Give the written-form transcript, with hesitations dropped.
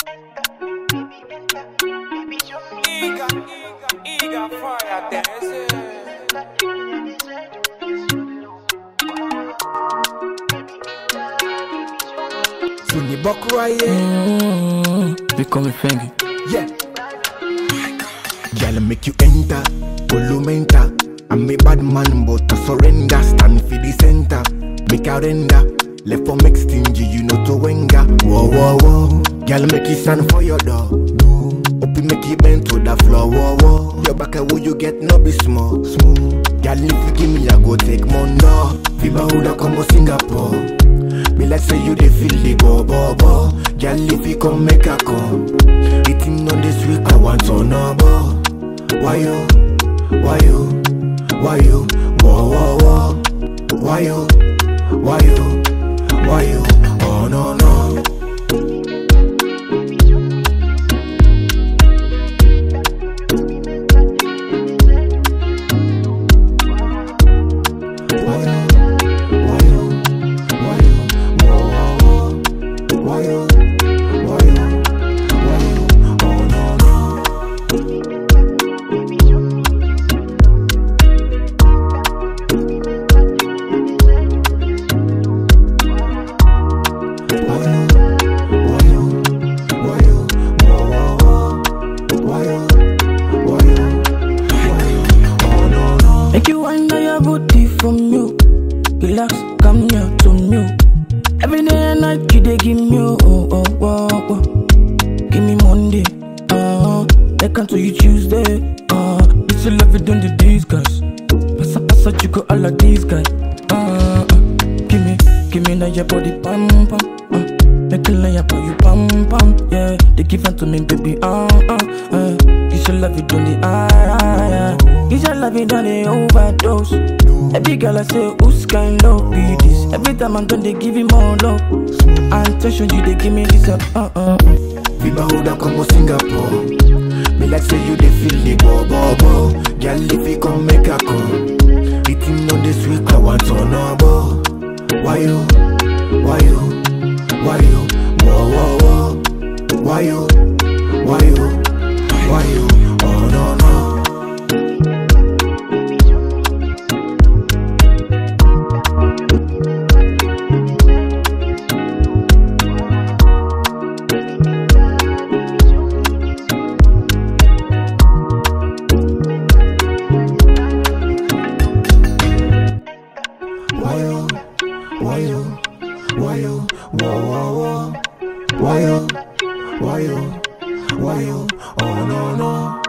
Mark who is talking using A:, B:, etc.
A: Eager fire dance.
B: Sunny Bokuraye.
C: They call me Fengi.
B: Yeah. Girl, make you enter, Polumenta. I'm a bad man, but I surrender. Stand for the center, make a render. Left for make stingy, you know to wenga. Whoa, whoa, whoa. Girl, make it stand for your door. Open, make it bend to the floor. Whoa, whoa. Your back, will you get no be small? Smooth. Girl, if you give me, I go take Mondo. Fiba Huda come to Singapore. Me like say you dey feel the bo. Girl, if you come, make a come. Eating on this week, I want to know. Why you? Whoa, whoa. Why you? Oh no no.
C: Make you wind down your booty from you. Relax, come here to me. Every day and night you dey give me oh. Give me Monday, make until you Tuesday. It's a love it on the discuss. Passa you go all of these guys. Give me now your body pam. Make a lay up on you pam. Yeah, they give it to me baby You should love it on the You should love it on the overdose. Every girl I say, who's kind of be this? Every time I'm done, they give him more love. Attention, you they give me this up.
B: Fiba Huda come to Singapore. Me like say you dey feel the bo. Girl, if you come, make a come. Eating on this week, I want to know. Why you? Whoa. Why you? Oh no no. Why you? Oh no no.